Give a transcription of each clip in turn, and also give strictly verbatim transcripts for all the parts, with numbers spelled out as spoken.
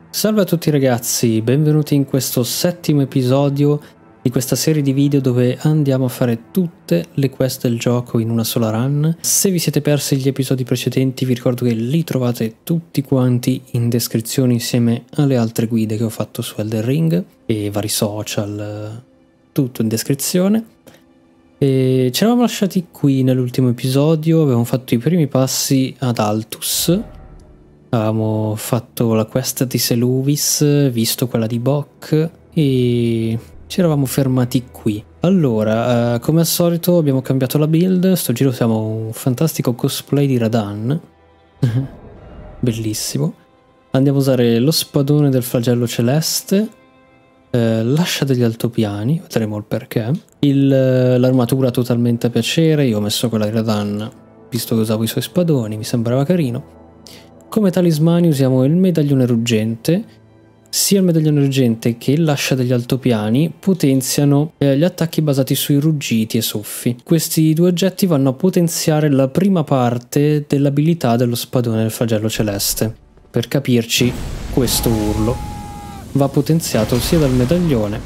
Salve a tutti ragazzi, benvenuti in questo settimo episodio di questa serie di video dove andiamo a fare tutte le quest del gioco in una sola run. Se vi siete persi gli episodi precedenti vi ricordo che li trovate tutti quanti in descrizione insieme alle altre guide che ho fatto su Elden Ring e vari social, tutto in descrizione. E ci eravamo lasciati qui nell'ultimo episodio, avevamo fatto i primi passi ad Altus. Avevamo fatto la quest di Seluvis, visto quella di Boc e ci eravamo fermati qui. Allora, eh, come al solito abbiamo cambiato la build, sto giro siamo un fantastico cosplay di Radahn. Bellissimo. Andiamo a usare lo spadone del flagello celeste, eh, l'ascia degli altopiani, vedremo il perché, l'armatura totalmente a piacere, io ho messo quella di Radahn visto che usavo i suoi spadoni, mi sembrava carino. Come talismani usiamo il medaglione ruggente. Sia il medaglione ruggente che l'ascia degli altopiani potenziano eh, gli attacchi basati sui ruggiti e soffi. Questi due oggetti vanno a potenziare la prima parte dell'abilità dello spadone del flagello celeste. Per capirci, questo urlo va potenziato sia dal medaglione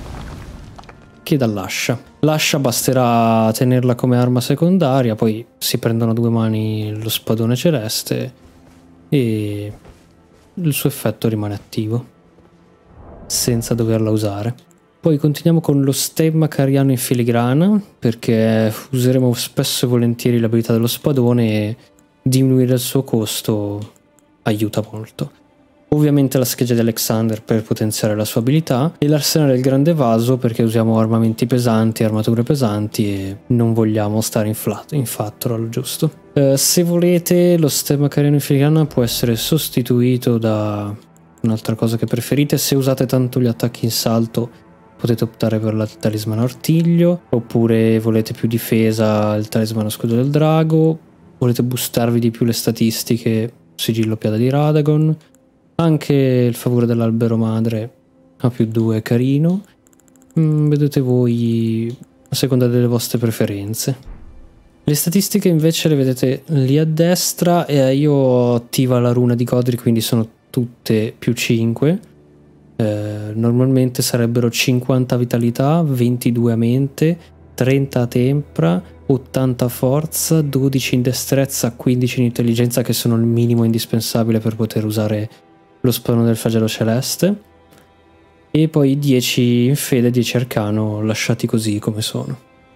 che dall'ascia. L'ascia basterà tenerla come arma secondaria, poi si prendono a due mani lo spadone celeste e il suo effetto rimane attivo senza doverla usare. Poi continuiamo con lo stemma cariano in filigrana, perché useremo spesso e volentieri l'abilità dello spadone e diminuire il suo costo aiuta molto. Ovviamente la scheggia di Alexander per potenziare la sua abilità e l'arsenale del grande vaso perché usiamo armamenti pesanti, armature pesanti e non vogliamo stare in, in fattoral, giusto? Uh, se volete lo stemma cariano in filigrana può essere sostituito da un'altra cosa che preferite. Se usate tanto gli attacchi in salto potete optare per il talismano artiglio, oppure volete più difesa il talismano scudo del drago, volete boostarvi di più le statistiche sigillo piada di Radagon. Anche il favore dell'albero madre a più due è carino, mm, vedete voi a seconda delle vostre preferenze. Le statistiche invece le vedete lì a destra e io ho attiva la runa di Godric, quindi sono tutte più cinque. Eh, normalmente sarebbero cinquanta vitalità, ventidue a mente, trenta a tempra, ottanta a forza, dodici in destrezza, quindici in intelligenza che sono il minimo indispensabile per poter usare lo spadone del flagello celeste, e poi dieci in fede, dieci arcano lasciati così come sono.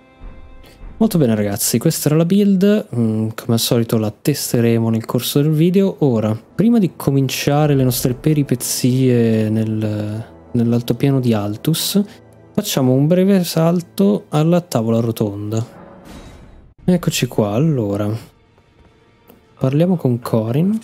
Molto bene ragazzi, questa era la build, mm, come al solito la testeremo nel corso del video. Ora, prima di cominciare le nostre peripezie nel, nell'altopiano di Altus, facciamo un breve salto alla tavola rotonda. Eccoci qua, allora parliamo con Corin.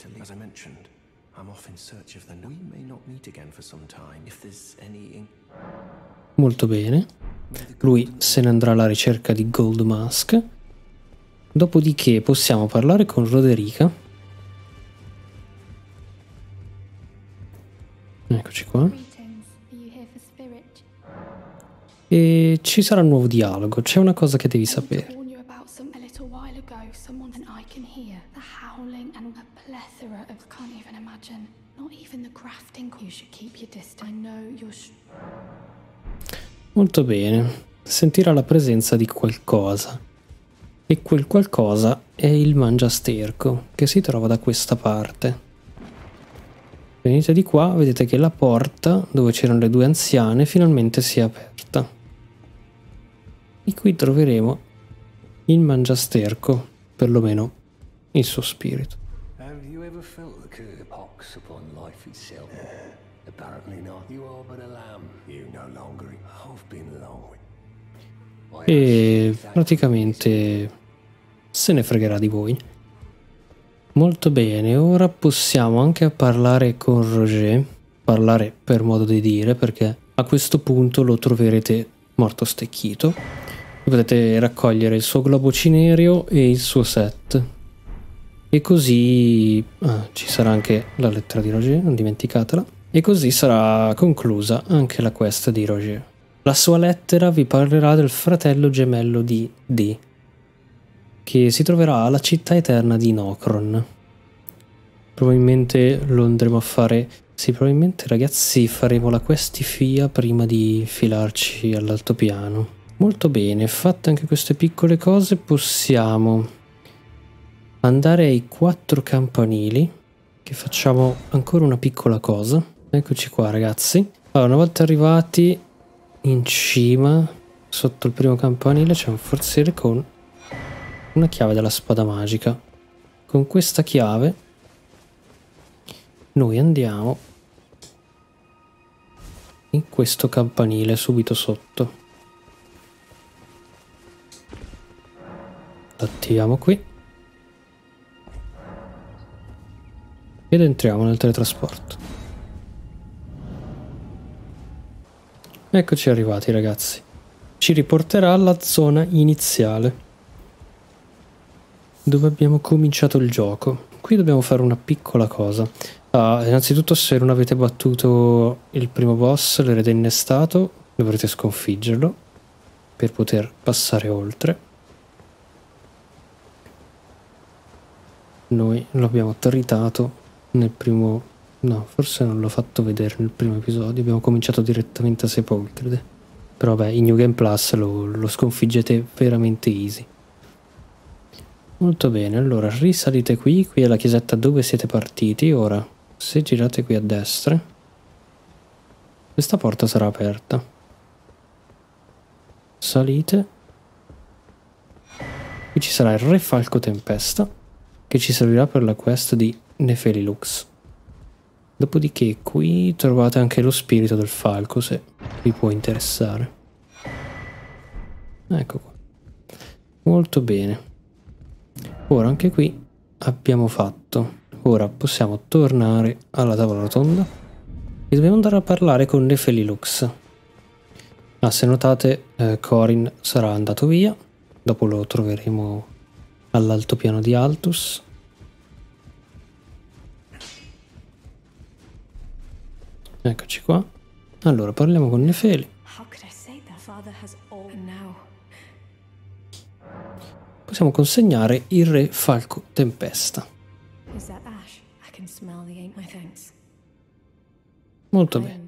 Molto bene, lui se ne andrà alla ricerca di Gold Mask. Dopodiché possiamo parlare con Roderica. Eccoci qua. E ci sarà un nuovo dialogo, c'è una cosa che devi sapere. Molto bene, sentirà la presenza di qualcosa, e quel qualcosa è il mangiasterco che si trova da questa parte. Venite di qua, vedete che la porta dove c'erano le due anziane finalmente si è aperta e qui troveremo il mangiasterco, perlomeno il suo spirito. E praticamente se ne fregherà di voi. Molto bene, ora possiamo anche parlare con Roger, parlare per modo di dire, perché a questo punto lo troverete morto stecchito. Potete raccogliere il suo globo cinereo e il suo set. E così ah, ci sarà anche la lettera di Roger, non dimenticatela. E così sarà conclusa anche la quest di Roger. La sua lettera vi parlerà del fratello gemello di D, che si troverà alla città eterna di Nokron. Probabilmente lo andremo a fare Sì, probabilmente ragazzi faremo la quest di Fia prima di filarci all'altopiano. Molto bene, fatte anche queste piccole cose possiamo andare ai quattro campanili, che facciamo ancora una piccola cosa. Eccoci qua ragazzi. Allora, una volta arrivati in cima, sotto il primo campanile c'è un forziere con una chiave della spada magica. Con questa chiave noi andiamo in questo campanile subito sotto. Attiviamo qui ed entriamo nel teletrasporto. Eccoci arrivati ragazzi. Ci riporterà alla zona iniziale dove abbiamo cominciato il gioco. Qui dobbiamo fare una piccola cosa. Ah, innanzitutto, se non avete battuto il primo boss, l'erede innestato, dovrete sconfiggerlo per poter passare oltre. Noi lo abbiamo tritato nel primo... no, forse non l'ho fatto vedere nel primo episodio, abbiamo cominciato direttamente a Sepolcrede. Però vabbè, in New Game Plus lo, lo sconfiggete veramente easy. Molto bene, allora risalite qui, qui è la chiesetta dove siete partiti. Ora, se girate qui a destra, questa porta sarà aperta. Salite. Qui ci sarà il Re Falco Tempesta, che ci servirà per la quest di Nefelilux. Dopodiché qui trovate anche lo spirito del falco, se vi può interessare. Ecco qua. Molto bene. Ora anche qui abbiamo fatto. Ora possiamo tornare alla tavola rotonda e dobbiamo andare a parlare con Nefelilux. Ah, se notate, eh, Corin sarà andato via. Dopo lo troveremo all'altopiano di Altus. Eccoci qua. Allora parliamo con Nefeli. Possiamo consegnare il Re Falco Tempesta. Molto bene.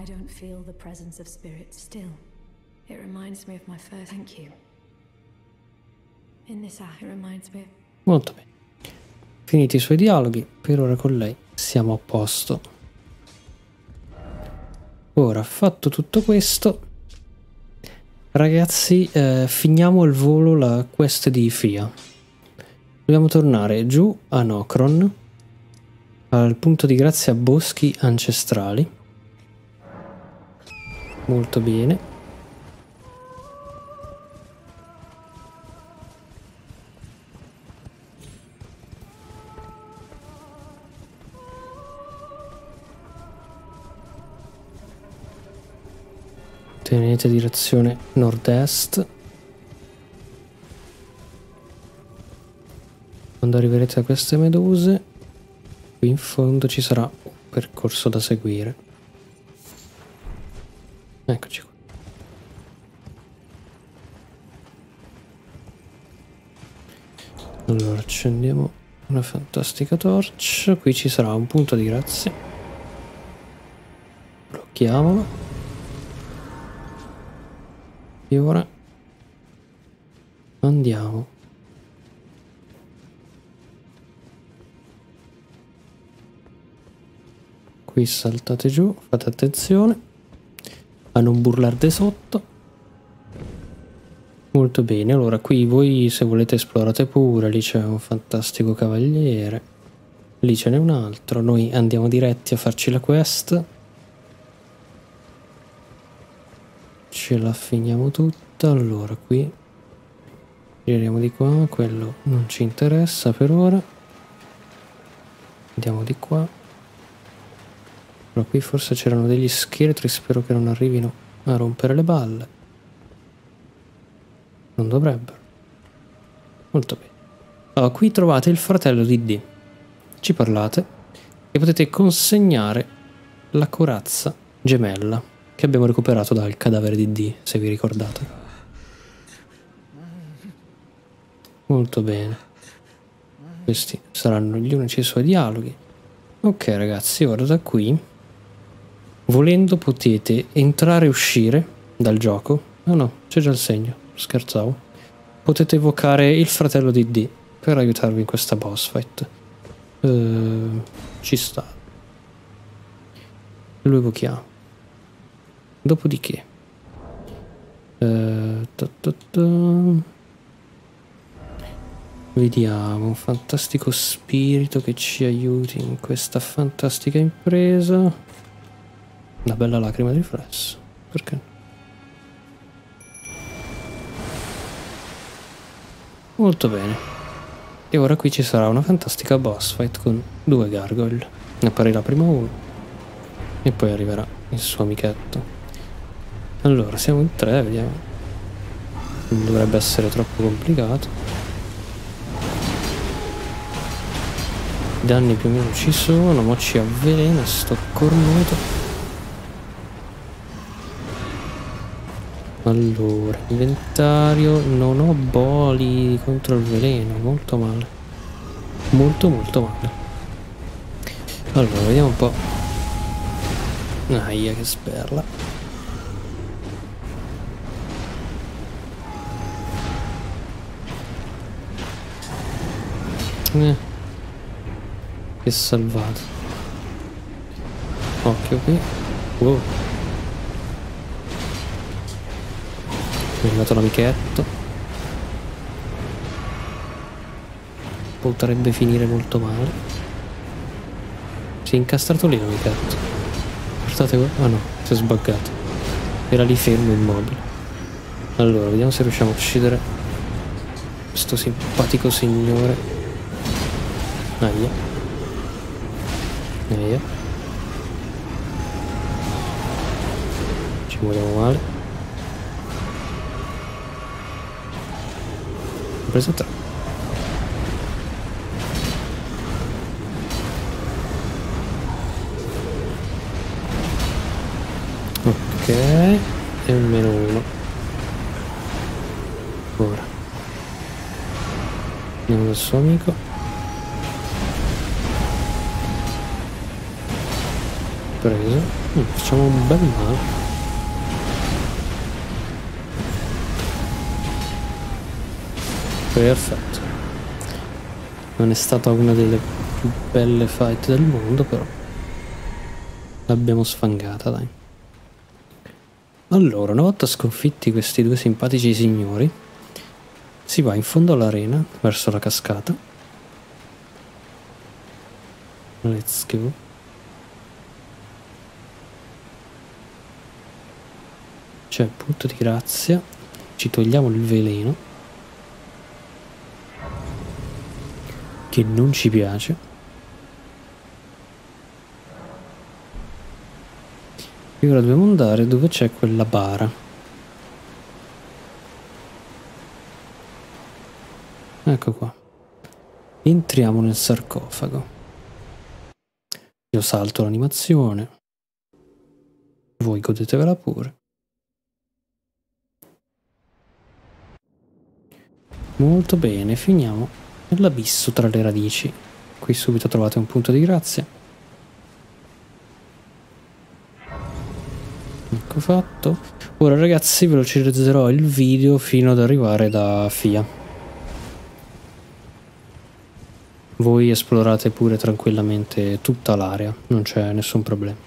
Molto bene. Finiti i suoi dialoghi, per ora con lei siamo a posto. Ora, fatto tutto questo, ragazzi, eh, finiamo al volo la quest di Fia. Dobbiamo tornare giù a Nokron, al punto di grazia Boschi Ancestrali. Molto bene. Tenete direzione nord-est. Quando arriverete a queste meduse, qui in fondo ci sarà un percorso da seguire. Eccoci qua. Allora accendiamo una fantastica torcia. Qui ci sarà un punto di grazia. Blocchiamolo. E ora andiamo qui, saltate giù, fate attenzione a non burlarde sotto. Molto bene, allora qui voi se volete esplorate pure, lì c'è un fantastico cavaliere, lì ce n'è un altro, noi andiamo diretti a farci la quest. Ce la finiamo tutta. Allora qui giriamo di qua, quello non ci interessa per ora. Andiamo di qua. Allora qui forse c'erano degli scheletri, spero che non arrivino a rompere le balle. Non dovrebbero. Molto bene. Allora qui trovate il fratello di D. Ci parlate e potete consegnare la corazza gemella che abbiamo recuperato dal cadavere di D, se vi ricordate. Molto bene. Questi saranno gli unici suoi dialoghi. Ok ragazzi, ora da qui Volendo potete entrare e uscire dal gioco. No, no, c'è già il segno, scherzavo. Potete evocare il fratello di D per aiutarvi in questa boss fight. Uh, ci sta. Lo evochiamo. Dopodiché uh, ta ta ta. Vediamo un fantastico spirito che ci aiuti in questa fantastica impresa. Una bella lacrima di riflesso. Perché no? Molto bene. E ora qui ci sarà una fantastica boss fight con due gargoyle. Ne apparirà prima uno e poi arriverà il suo amichetto. Allora, siamo in tre, vediamo. Non dovrebbe essere troppo complicato. I danni più o meno ci sono, ma ci avvelena sto cornuto. Allora, inventario, non ho boli contro il veleno, molto male. Molto molto male. Allora, vediamo un po'. Aia, che sperla. Eh. Che salvato. Occhio qui. Wow. È arrivato l'amichetto. Potrebbe finire molto male. Si è incastrato lì l'amichetto. Guardate qua. Ah no, si è sbaggato. Era lì fermo immobile. Allora, vediamo se riusciamo a uccidere questo simpatico signore. Aia. Aia. Ci muoviamo male. Ho preso tre. Ok. E meno uno. Ora andiamo dal suo amico. Preso. Mm, facciamo un bel male. Perfetto. Non è stata una delle più belle fight del mondo, però l'abbiamo sfangata, dai. Allora, una volta sconfitti questi due simpatici signori, si va in fondo all'arena, verso la cascata. Let's go. C'è il punto di grazia. Ci togliamo il veleno, che non ci piace. E ora dobbiamo andare dove c'è quella bara. Ecco qua. Entriamo nel sarcofago. Io salto l'animazione. Voi godetevela pure. Molto bene, finiamo nell'abisso tra le radici. Qui subito trovate un punto di grazia. Ecco fatto. Ora ragazzi velocizzerò il video fino ad arrivare da Fia. Voi esplorate pure tranquillamente tutta l'area, non c'è nessun problema.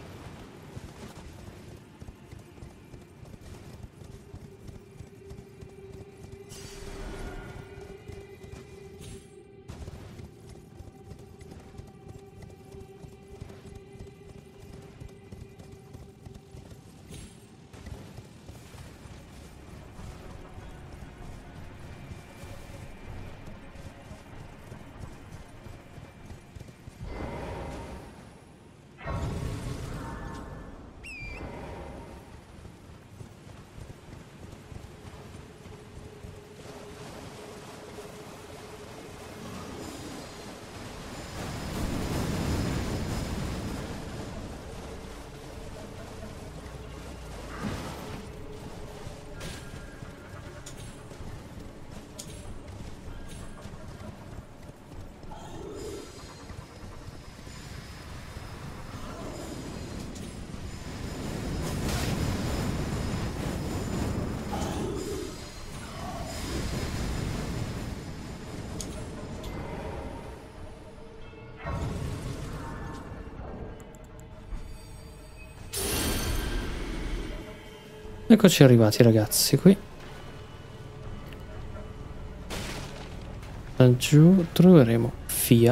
Eccoci arrivati ragazzi qui. Laggiù troveremo Fia.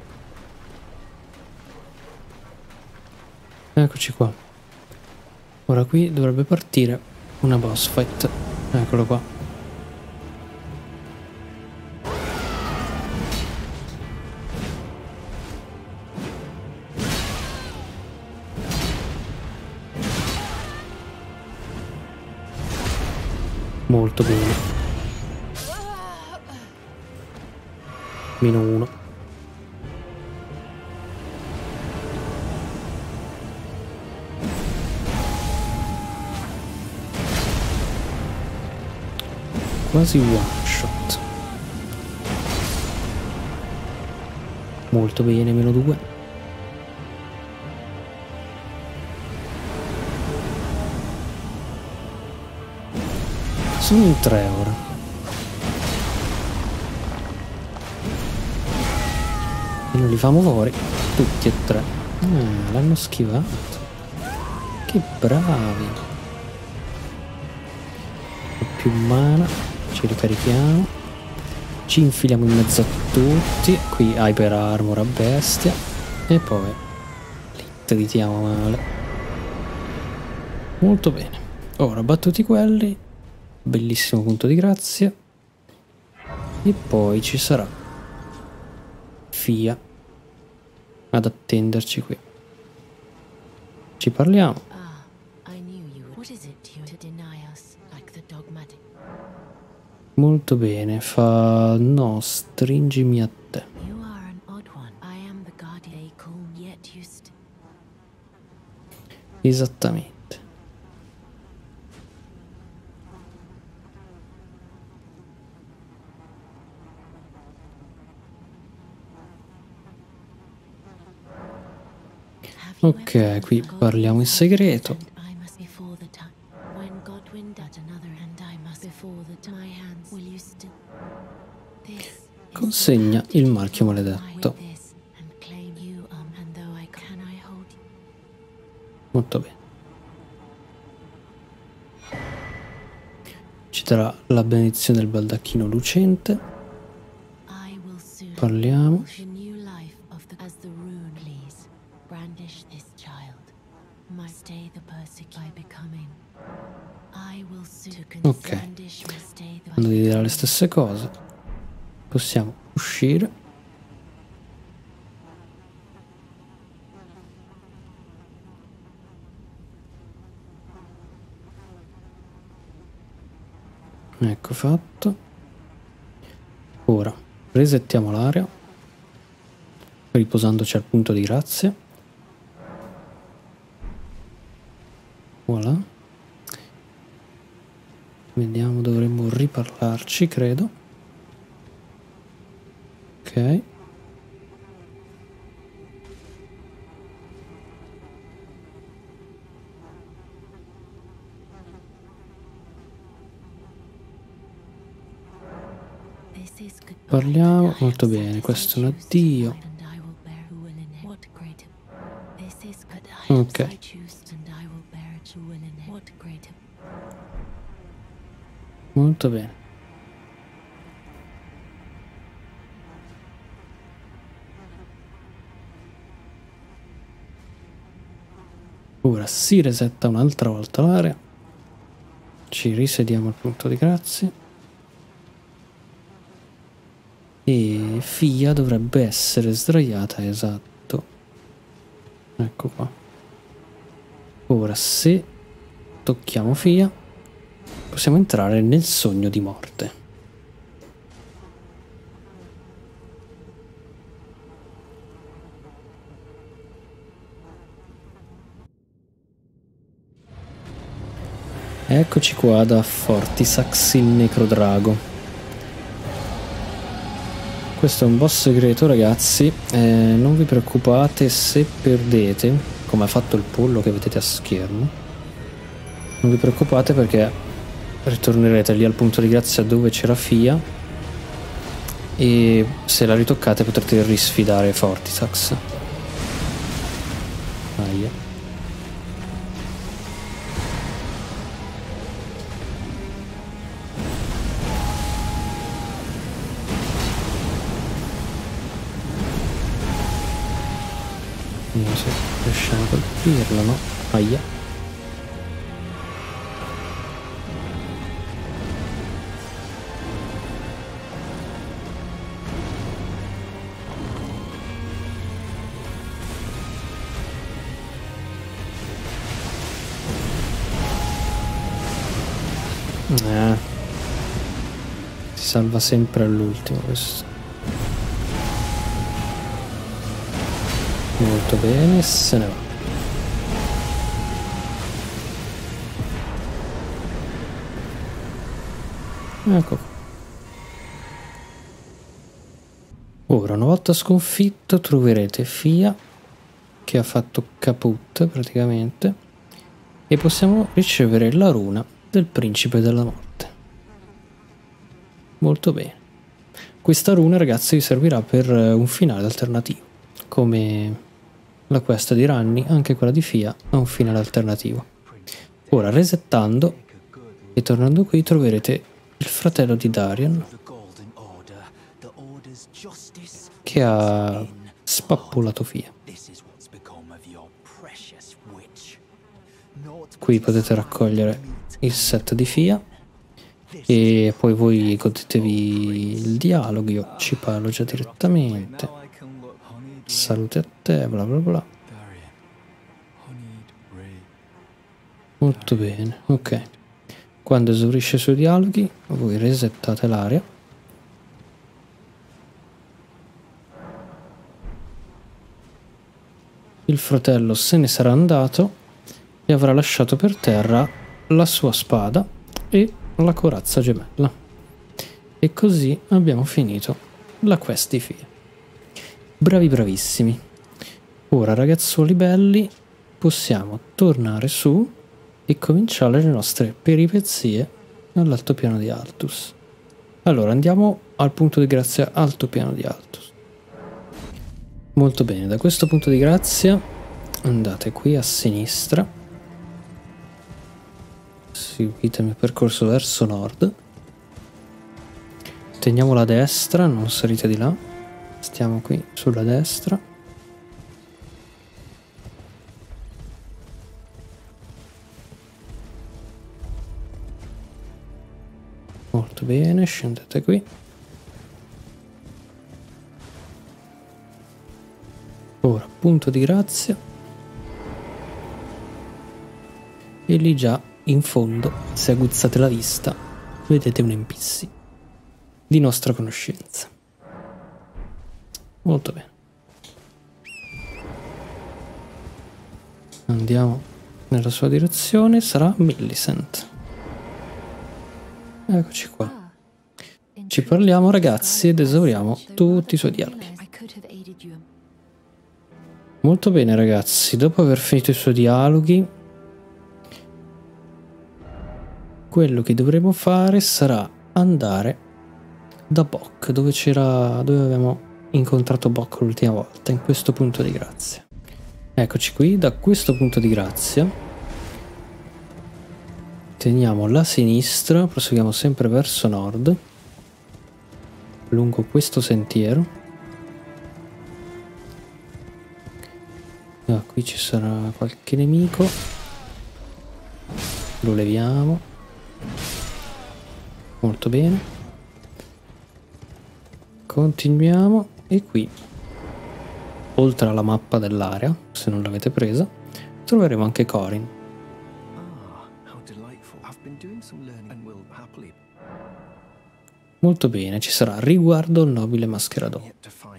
Eccoci qua. Ora qui dovrebbe partire una boss fight. Eccolo qua. Molto bene. Meno uno. Quasi one shot. Molto bene, meno due. Sono in tre ora. E non li famo fuori tutti e tre. Ah, l'hanno schivato. Che bravi. Più mana. Ci ricarichiamo. Ci infiliamo in mezzo a tutti. Qui hyper armor a bestia. E poi li tritiamo male. Molto bene. Ora battuti quelli. Bellissimo punto di grazia. E poi ci sarà Fia ad attenderci qui. Ci parliamo. Molto bene. Fa no, stringimi a te. Esattamente. Ok, qui parliamo in segreto. Consegna il marchio maledetto. Molto bene. Ci darà la benedizione del baldacchino lucente. Parliamo. Ok, quando vi dirà le stesse cose possiamo uscire. Ecco fatto. Ora resettiamo l'area riposandoci al punto di grazia. Voilà. Vediamo, dovremmo riparlarci, credo. Ok. Parliamo molto bene, questo è un addio. Ok. Molto bene. Ora si resetta un'altra volta l'area. Ci risediamo al punto di grazia. E Fia dovrebbe essere sdraiata, esatto. Ecco qua. Ora se tocchiamo Fia possiamo entrare nel sogno di morte. Eccoci qua da Fortisax il Necrodrago. Questo è un boss segreto ragazzi, eh, non vi preoccupate se perdete, come ha fatto il pollo che vedete a schermo. Non vi preoccupate perché ritornerete lì al punto di grazia dove c'era Fia e se la ritoccate potrete risfidare Fortisax. Aia. se riusciamo a colpirlo, no? Aia. Eh, si salva sempre all'ultimo questo. Molto bene, se ne va. Ecco. Ora, una volta sconfitto, troverete Fia che ha fatto caput praticamente e possiamo ricevere la runa del principe della morte. Molto bene. Questa runa, ragazzi, vi servirà per un finale alternativo. Come la quest di Ranni, anche quella di Fia ha un finale alternativo. Ora, resettando e tornando qui, troverete il fratello di Darian che ha spappolato Fia. Qui potete raccogliere il set di Fia e poi voi godetevi il dialogo. Io ci parlo già direttamente. Salute a te, bla bla bla. Molto bene, ok. Quando esaurisce i suoi dialoghi voi resettate l'area. Il fratello se ne sarà andato e avrà lasciato per terra la sua spada e la corazza gemella. E così abbiamo finito la quest di Fia. Bravi bravissimi. Ora, ragazzuoli belli, possiamo tornare su e cominciare le nostre peripezie all'altopiano di Altus. Allora, andiamo al punto di grazia altopiano di Altus. Molto bene, da questo punto di grazia andate qui a sinistra. Seguite il mio percorso verso nord. Teniamo la destra, non salite di là. Stiamo qui sulla destra. Molto bene, scendete qui. Ora, punto di grazia. E lì già in fondo, se aguzzate la vista, vedete un N P C di nostra conoscenza. Molto bene. Andiamo nella sua direzione, sarà Millicent. Eccoci qua. Ci parliamo, ragazzi, ed esauriamo tutti i suoi dialoghi. Molto bene, ragazzi, dopo aver finito i suoi dialoghi, quello che dovremo fare sarà andare da Boc, dove c'era, dove avevamo incontrato Boc l'ultima volta, in questo punto di grazia. Eccoci qui, da questo punto di grazia teniamo la sinistra, proseguiamo sempre verso nord, lungo questo sentiero. Ah, qui ci sarà qualche nemico, lo leviamo. Molto bene, continuiamo e qui, oltre alla mappa dell'area, se non l'avete presa, troveremo anche Corin. Molto bene, ci sarà riguardo il nobile mascherado.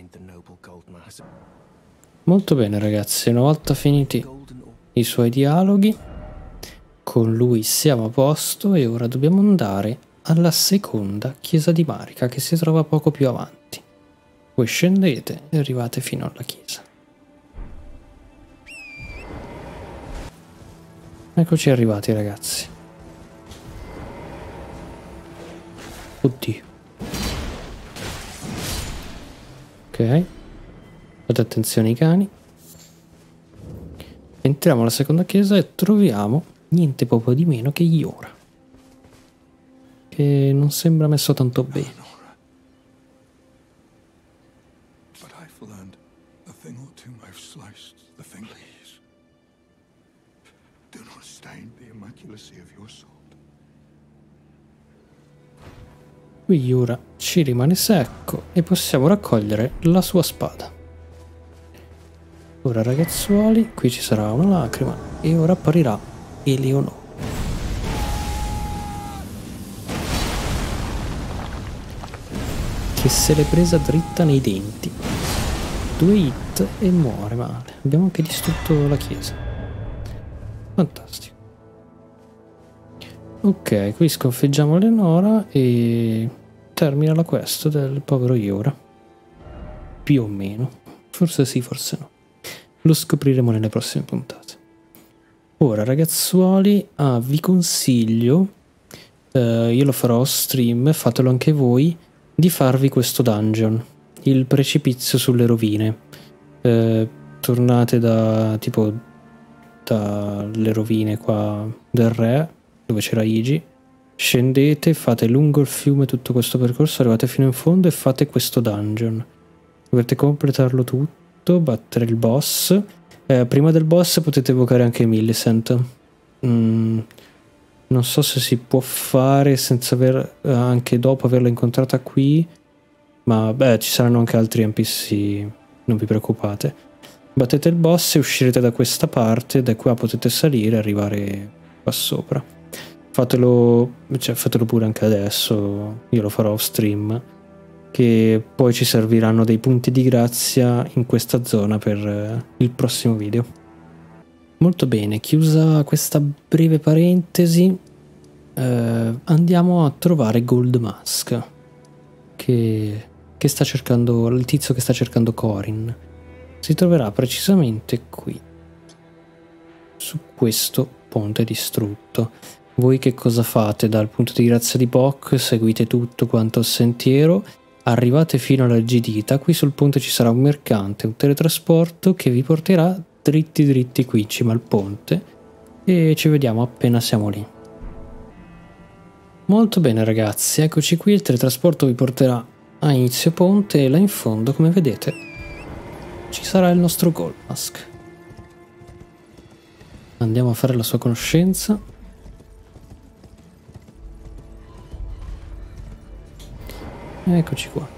Molto bene, ragazzi, una volta finiti i suoi dialoghi con lui siamo a posto e ora dobbiamo andare alla seconda chiesa di Marika, che si trova poco più avanti. Voi scendete e arrivate fino alla chiesa. Eccoci arrivati, ragazzi. Oddio. Ok. Fate attenzione ai cani. Entriamo alla seconda chiesa e troviamo niente poco di meno che Iora, che non sembra messo tanto bene. Qui Yura ci rimane secco e possiamo raccogliere la sua spada. Ora ragazzuoli, qui ci sarà una lacrima e ora apparirà Eleonora. Che se l'è presa dritta nei denti. Due hit e muore male. Abbiamo anche distrutto la chiesa. Fantastico. Ok, qui sconfiggiamo Eleonora e termina la quest del povero Yura. Più o meno. Forse sì, forse no. Lo scopriremo nelle prossime puntate. Ora ragazzuoli, ah, vi consiglio, eh, io lo farò stream, fatelo anche voi, di farvi questo dungeon, il precipizio sulle rovine. Eh, tornate da tipo dalle rovine qua del re, dove c'era Igi, scendete, fate lungo il fiume tutto questo percorso, arrivate fino in fondo e fate questo dungeon. Dovete completarlo tutto, battere il boss. Eh, prima del boss potete evocare anche Millicent. Mm, non so se si può fare senza aver eh, anche dopo averla incontrata qui, ma beh, ci saranno anche altri N P C, non vi preoccupate. Battete il boss e uscirete da questa parte, da qua potete salire e arrivare qua sopra. Fatelo, cioè, fatelo pure anche adesso, io lo farò off stream, che poi ci serviranno dei punti di grazia in questa zona per eh, il prossimo video. Molto bene, chiusa questa breve parentesi, eh, andiamo a trovare Gold Mask, che, che sta cercando, il tizio che sta cercando Corin. Si troverà precisamente qui, su questo ponte distrutto. Voi che cosa fate? Dal punto di grazia di Boc seguite tutto quanto il sentiero, arrivate fino alla Gidita, qui sul ponte ci sarà un mercante, un teletrasporto che vi porterà dritti dritti qui in cima al ponte e ci vediamo appena siamo lì. Molto bene ragazzi, eccoci qui, il teletrasporto vi porterà a inizio ponte e là in fondo, come vedete, ci sarà il nostro Gold Mask. Andiamo a fare la sua conoscenza. Eccoci qua.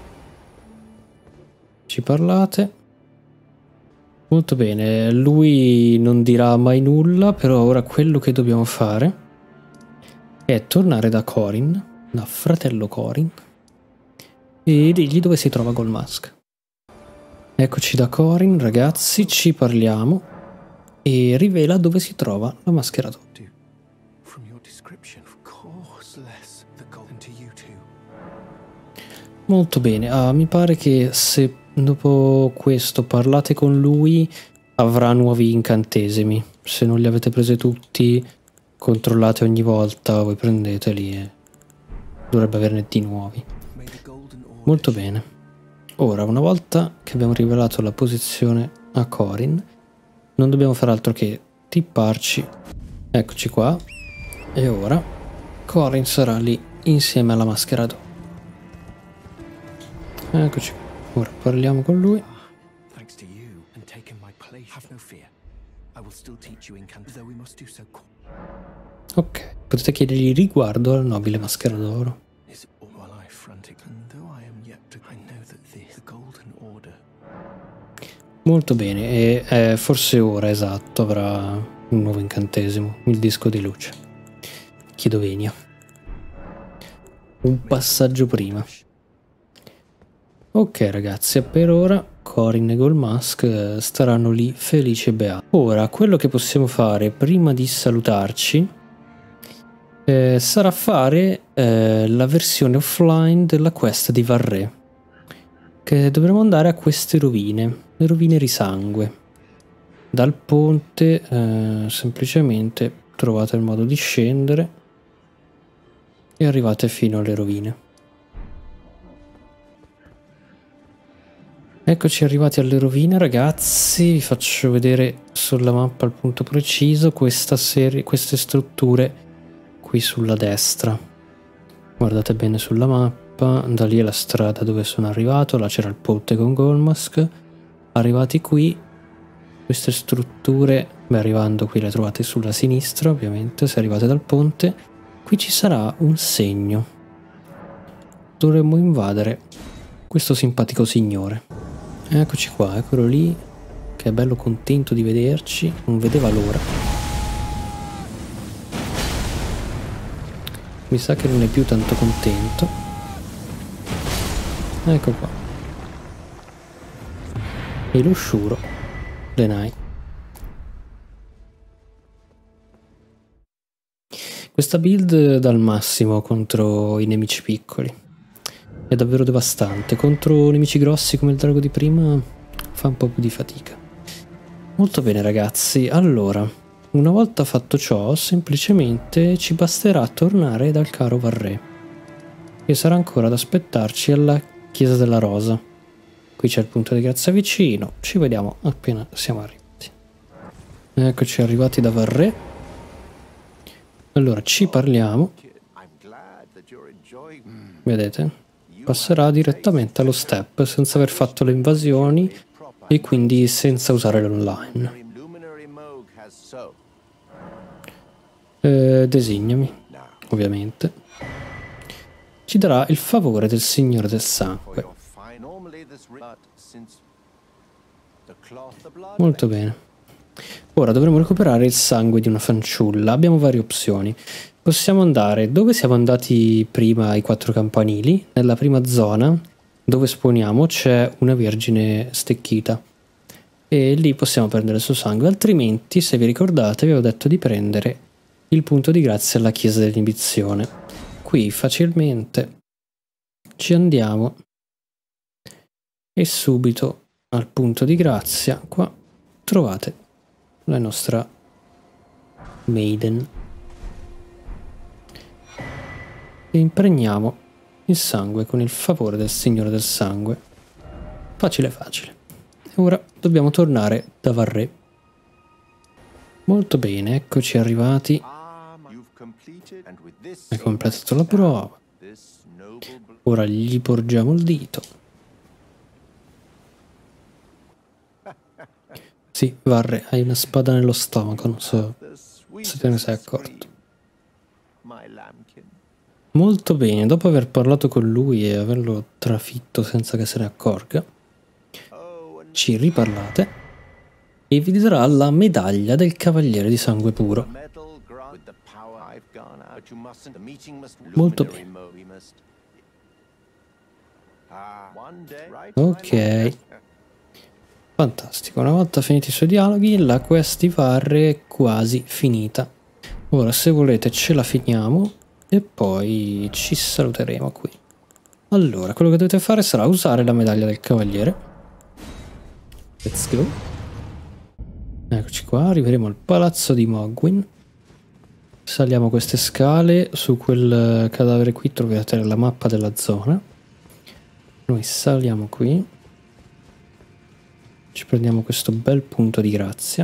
Ci parlate. Molto bene, lui non dirà mai nulla, però ora quello che dobbiamo fare è tornare da Corin, da fratello Corin, e dirgli dove si trova Gold Mask. Eccoci da Corin, ragazzi, ci parliamo e rivela dove si trova la maschera d'oro. Molto bene, ah, mi pare che se dopo questo parlate con lui avrà nuovi incantesimi. Se non li avete presi tutti, controllate ogni volta, voi prendeteli e dovrebbe averne di nuovi. Molto bene. Ora, una volta che abbiamo rivelato la posizione a Corin, non dobbiamo fare altro che tipparci. Eccoci qua. E ora Corin sarà lì insieme alla maschera d'oro. Eccoci qua. Ora parliamo con lui. Ok, potete chiedergli riguardo al nobile maschera d'oro. Molto bene, e eh, forse ora, esatto, avrà un nuovo incantesimo, il disco di luce. Chiedo venia. Un passaggio prima. Ok ragazzi, per ora Corin e Gold Mask staranno lì felici e beati. Ora, quello che possiamo fare prima di salutarci eh, sarà fare eh, la versione offline della quest di Varré, che dovremo andare a queste rovine, le rovine risangue. Dal ponte eh, semplicemente trovate il modo di scendere e arrivate fino alle rovine. Eccoci arrivati alle rovine ragazzi, vi faccio vedere sulla mappa il punto preciso questa serie, queste strutture qui sulla destra. Guardate bene sulla mappa, da lì è la strada dove sono arrivato, là c'era il ponte con Gold Mask. Arrivati qui, queste strutture Beh, arrivando qui le trovate sulla sinistra, ovviamente, se arrivate dal ponte. Qui ci sarà un segno. Dovremmo invadere questo simpatico signore. Eccoci qua, eccolo lì, che è bello contento di vederci, non vedeva l'ora. Mi sa che non è più tanto contento. Ecco qua. E lo sciuro Denai. Questa build dà il massimo contro i nemici piccoli. È davvero devastante. Contro nemici grossi come il drago di prima fa un po' più di fatica. Molto bene ragazzi, allora, una volta fatto ciò, semplicemente ci basterà tornare dal caro Varré, che sarà ancora ad aspettarci alla Chiesa della Rosa. Qui c'è il punto di grazia vicino, ci vediamo appena siamo arrivati. Eccoci arrivati da Varré. Allora ci parliamo. Vedete? Passerà direttamente allo step senza aver fatto le invasioni e quindi senza usare l'online. Eh, designami, ovviamente. Ci darà il favore del Signore del Sangue. Molto bene. Ora dovremo recuperare il sangue di una fanciulla. Abbiamo varie opzioni. Possiamo andare dove siamo andati prima ai quattro campanili. Nella prima zona dove spawniamo c'è una vergine stecchita e lì possiamo prendere il suo sangue. Altrimenti, se vi ricordate, vi avevo detto di prendere il punto di grazia alla chiesa dell'inibizione. Qui facilmente ci andiamo e subito al punto di grazia qua trovate la nostra maiden e impregniamo il sangue con il favore del Signore del Sangue. Facile facile. E ora dobbiamo tornare da Varré. Molto bene, eccoci arrivati. Hai completato la prova. Ora gli porgiamo il dito. Sì, Varré, hai una spada nello stomaco, non so se te ne sei accorto. Molto bene, dopo aver parlato con lui e averlo trafitto senza che se ne accorga, ci riparlate e vi darà la medaglia del Cavaliere di Sangue Puro. Molto bene. Ok. Fantastico, una volta finiti i suoi dialoghi, la quest di Varré è quasi finita. Ora, se volete, ce la finiamo e poi ci saluteremo qui. Allora, quello che dovete fare sarà usare la medaglia del Cavaliere. Let's go. Eccoci qua, arriveremo al palazzo di Mohgwyn. Saliamo queste scale, su quel cadavere qui trovate la mappa della zona. Noi saliamo qui. Ci prendiamo questo bel punto di grazia.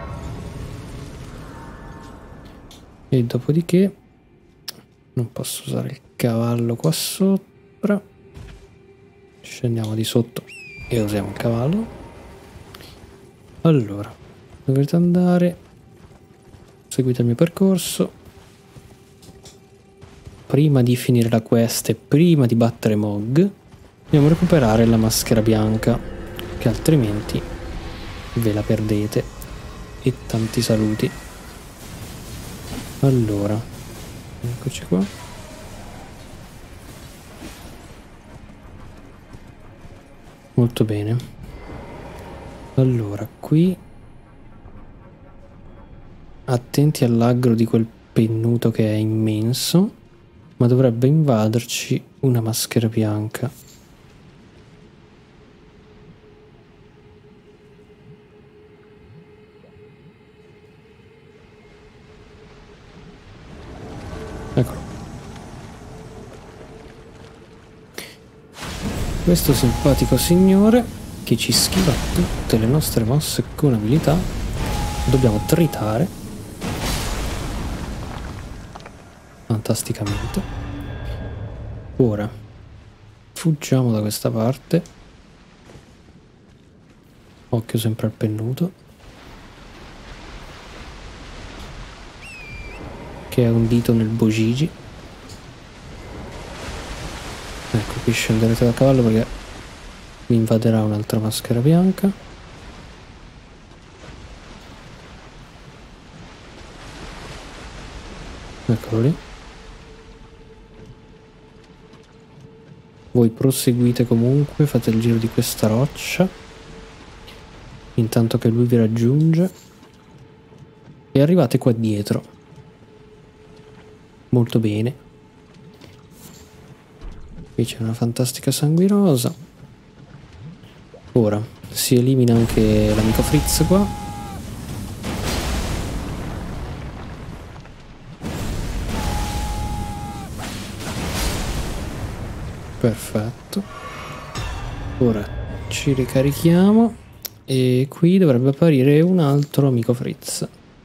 E dopodiché non posso usare il cavallo qua sopra. Scendiamo di sotto e usiamo il cavallo. Allora, dovete andare. Seguite il mio percorso. Prima di finire la quest e prima di battere Mohg, dobbiamo recuperare la maschera bianca, che altrimenti ve la perdete. E tanti saluti. Allora, eccoci qua. Molto bene. Allora, qui attenti all'aggro di quel pennuto che è immenso, ma dovrebbe invaderci una maschera bianca. Eccolo. Questo simpatico signore che ci schiva tutte le nostre mosse con abilità. Dobbiamo tritare fantasticamente. Ora fuggiamo da questa parte. Occhio sempre al pennuto. che è un dito nel Bojiji. Ecco, qui scenderete da cavallo perché mi invaderà un'altra maschera bianca. Eccolo lì. Voi proseguite comunque, fate il giro di questa roccia intanto che lui vi raggiunge e arrivate qua dietro. Molto bene. Qui c'è una fantastica sanguinosa. Ora si elimina anche l'amico Fritz qua. Perfetto. Ora ci ricarichiamo e qui dovrebbe apparire un altro amico Fritz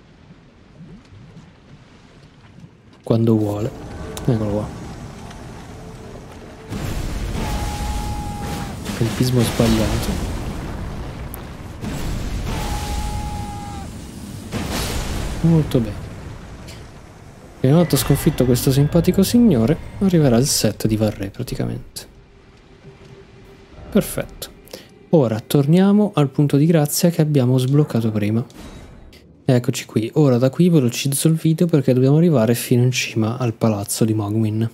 quando vuole. Eccolo qua. Tempismo sbagliato. Molto bene. E una volta sconfitto questo simpatico signore, arriverà il set di Varré praticamente. Perfetto. Ora torniamo al punto di grazia che abbiamo sbloccato prima. Eccoci qui. Ora da qui velocizzo il video perché dobbiamo arrivare fino in cima al palazzo di Mohgwyn.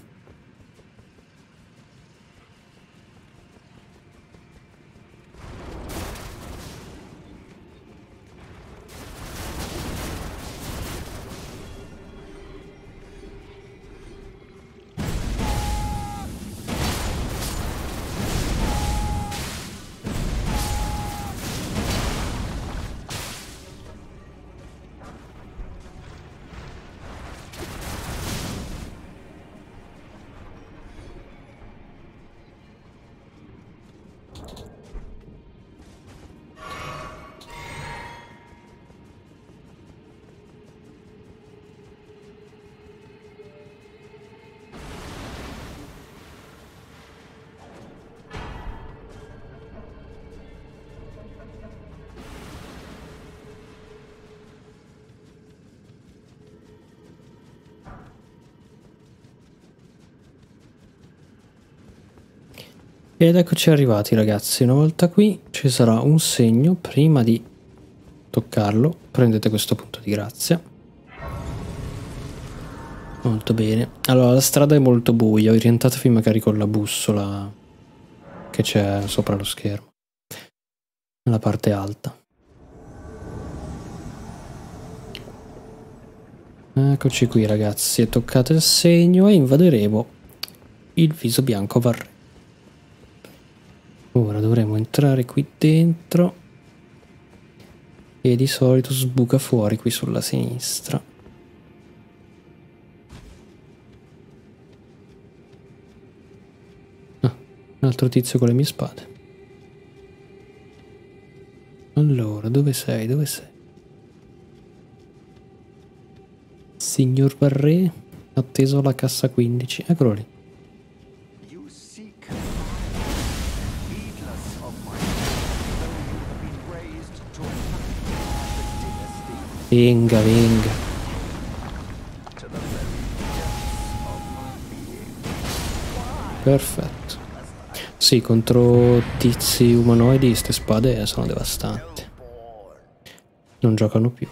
Ed eccoci arrivati ragazzi, una volta qui ci sarà un segno, prima di toccarlo prendete questo punto di grazia. Molto bene, allora la strada è molto buia, orientatevi magari con la bussola che c'è sopra lo schermo, nella parte alta. Eccoci qui ragazzi, toccate il segno e invaderemo il viso bianco Varré. Ora dovremo entrare qui dentro e di solito sbuca fuori qui sulla sinistra. Ah, un altro tizio con le mie spade. Allora, dove sei? Dove sei? Signor Varré, atteso alla cassa quindici. Eccolo lì. Venga, venga. Perfetto. Sì, contro tizi umanoidi queste spade sono devastanti. Non giocano più.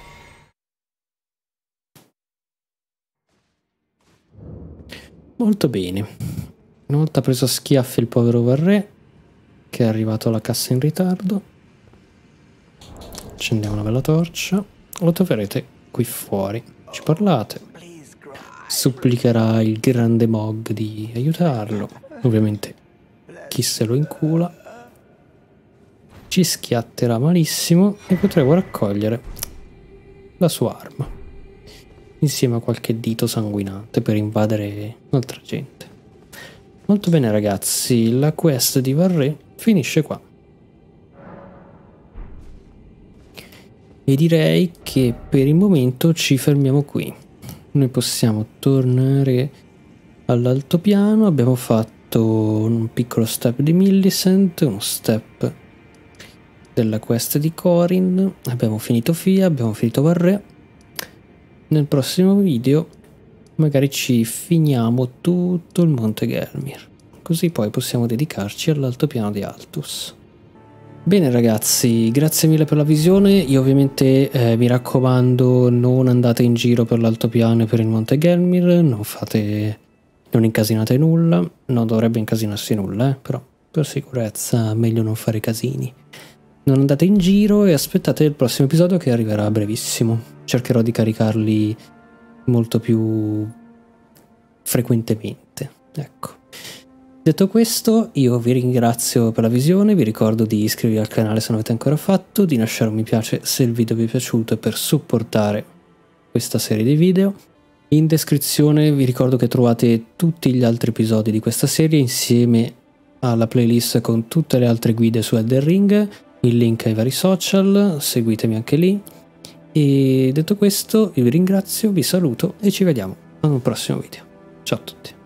Molto bene. Una volta preso a schiaffi il povero Varré, che è arrivato alla cassa in ritardo, accendiamo una bella torcia. Lo troverete qui fuori, ci parlate, supplicherà il grande Mog di aiutarlo, ovviamente chi se lo incula, ci schiatterà malissimo e potremo raccogliere la sua arma, insieme a qualche dito sanguinante per invadere un'altra gente. Molto bene ragazzi, la quest di Varré finisce qua. E direi che per il momento ci fermiamo qui. Noi possiamo tornare all'altopiano. Abbiamo fatto un piccolo step di Millicent, uno step della quest di Corin. Abbiamo finito Fia, abbiamo finito Varré. Nel prossimo video magari ci finiamo tutto il Monte Gelmir, così poi possiamo dedicarci all'altopiano di Altus. Bene ragazzi, grazie mille per la visione. Io ovviamente eh, mi raccomando, non andate in giro per l'altopiano e per il Monte Gelmir, non fate, non incasinate nulla, non dovrebbe incasinarsi nulla, eh, però per sicurezza meglio non fare casini. Non andate in giro e aspettate il prossimo episodio che arriverà a brevissimo. Cercherò di caricarli molto più frequentemente, ecco. Detto questo, io vi ringrazio per la visione, vi ricordo di iscrivervi al canale se non avete ancora fatto, di lasciare un mi piace se il video vi è piaciuto e per supportare questa serie di video. In descrizione vi ricordo che trovate tutti gli altri episodi di questa serie insieme alla playlist con tutte le altre guide su Elden Ring, il link ai vari social, seguitemi anche lì. E detto questo, io vi ringrazio, vi saluto e ci vediamo ad un prossimo video. Ciao a tutti.